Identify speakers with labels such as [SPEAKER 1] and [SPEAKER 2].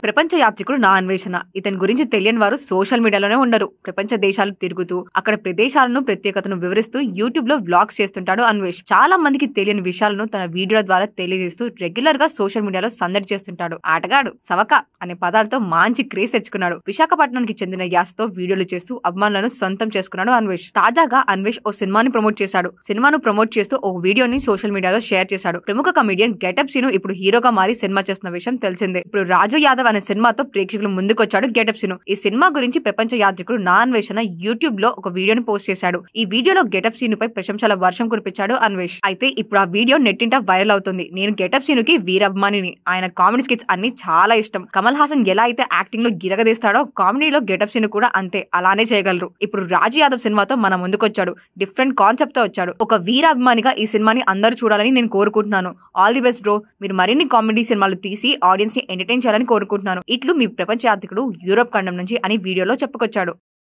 [SPEAKER 1] ప్రపంచ యాత్రికుడు నా అన్వేషణ. ఇతని గురించి తెలియని వారు సోషల్ మీడియాలోనే ఉండరు. ప్రపంచ దేశాలు తిరుగుతూ అక్కడ ప్రదేశాలను ప్రత్యేకతను వివరిస్తూ యూట్యూబ్ లో వ్లాగ్స్ చేస్తుంటాడు అన్వేష్. చాలా మందికి తెలియని విషయాలను తన వీడియోల ద్వారా తెలియజేస్తూ రెగ్యులర్ గా సోషల్ మీడియాలో సందడి చేస్తుంటాడు. ఆటగాడు సవక అనే పదాలతో మంచి క్రేజ్ తెచ్చుకున్నాడు. విశాఖపట్నానికి చెందిన యాసతో వీడియోలు చేస్తూ అభిమానులను సొంతం చేసుకున్నాడు అన్వేష్. తాజాగా అన్వేష్ ఓ సినిమాని ప్రమోట్ చేశాడు. సినిమాను ప్రమోట్ చేస్తూ ఓ వీడియోని సోషల్ మీడియాలో షేర్ చేశాడు. ప్రముఖ కమెడియన్ గెటప్ సీను ఇప్పుడు హీరోగా మారి సినిమా చేస్తున్న విషయం తెలిసిందే. ఇప్పుడు రాజు యాదవ్ అనే సినిమాతో ప్రేక్షకులు ముందుకొచ్చాడు గెటప్ సీను. ఈ సినిమా గురించి ప్రపంచ యాత్రికుడు నా అన్వేషణ యూట్యూబ్ లో ఒక వీడియోని పోస్ట్ చేశాడు. ఈ వీడియోలో గెటప్ సీను పై ప్రశంసల వర్షం కురిపించాడు అన్వేష్. అయితే ఇప్పుడు ఆ వీడియో నెట్టింట వైరల్ అవుతుంది. నేను గెటప్ సీనుకి వీరాభిమానిని. ఆయన కామెడీ స్కిట్స్ అన్ని చాలా ఇష్టం. కమల్ హాసన్ ఎలా అయితే యాక్టింగ్ లో గిరగదీస్తాడో కామెడీలో గెటప్ సీను కూడా అంతే, అలానే చేయగలరు. ఇప్పుడు రాజు యాదవ్ సినిమాతో మన ముందుకొచ్చాడు. డిఫరెంట్ కాన్సెప్ట్ తో వచ్చాడు. ఒక వీరాభిమానిగా ఈ సినిమాని అందరూ చూడాలని నేను కోరుకుంటున్నాను. All the best bro. మీరు మరిన్ని కామెడీ సినిమాలు తీసి ఆడియన్స్ ని ఎంటర్టైన్ చేయాలని కోరుకుంటున్నాను. ఇట్లు మీ ప్రపంచ యాత్రికుడు యూరోప్ ఖండం నుంచి అని వీడియోలో చెప్పుకొచ్చాడు.